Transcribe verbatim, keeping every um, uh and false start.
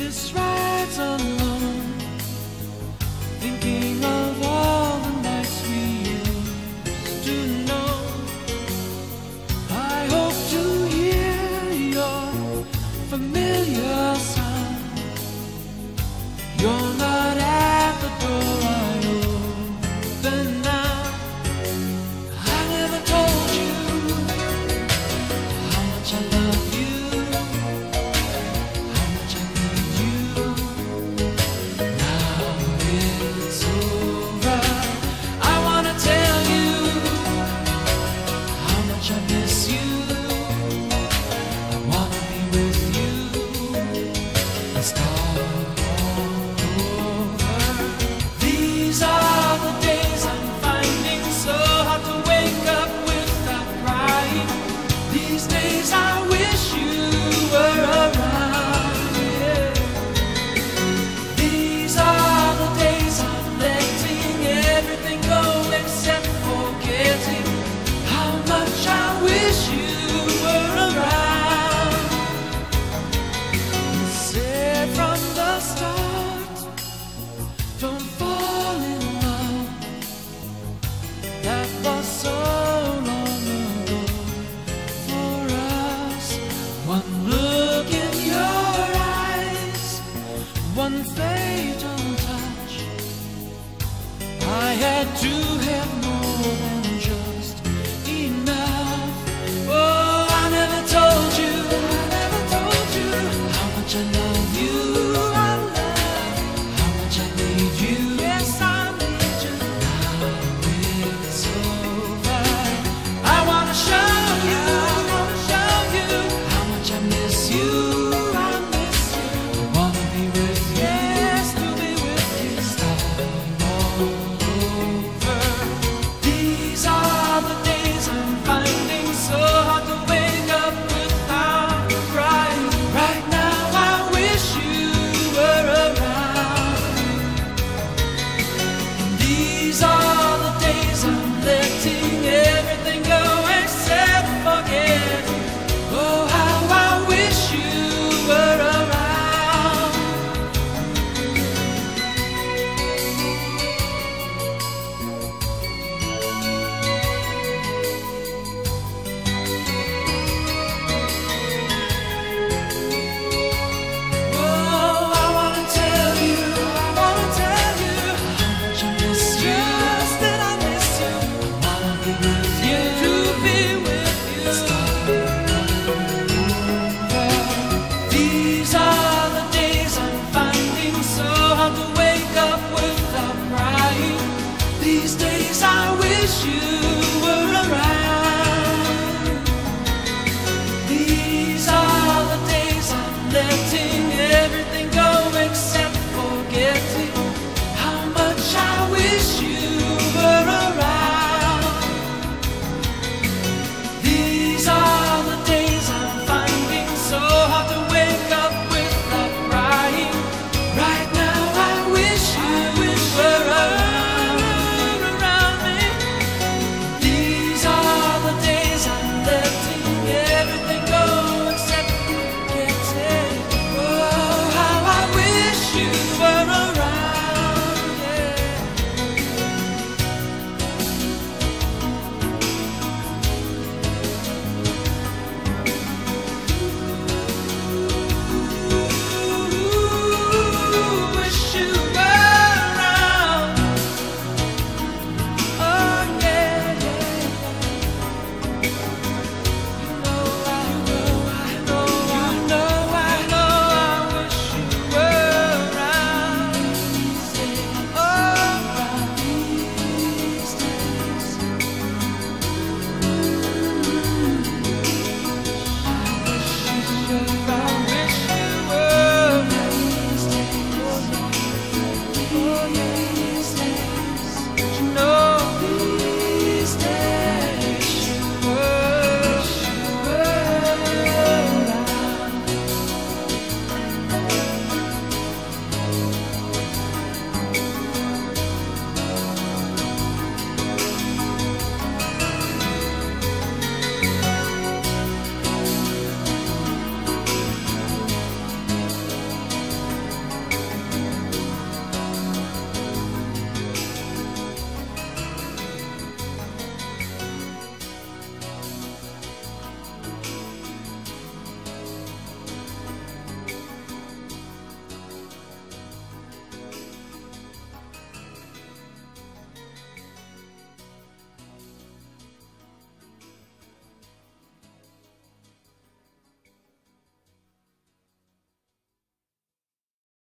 This ride's alone, thinking of all the nights we used to know. I hope to hear your familiar sound. You're not at the door I open now. I never told you how much I love you, how much I need you. Now it's over, I wanna tell you how much I miss you. I wanna be with you and start all over. These are the days I'm finding so hard to wake up without crying. These days I wish you were around, yeah. These are the days I'm letting everything go except forgetting how much I wish you were around. You said from the start, don't fall in love. That was so long ago for us. One look in your eyes, one fatal touch. I had to have known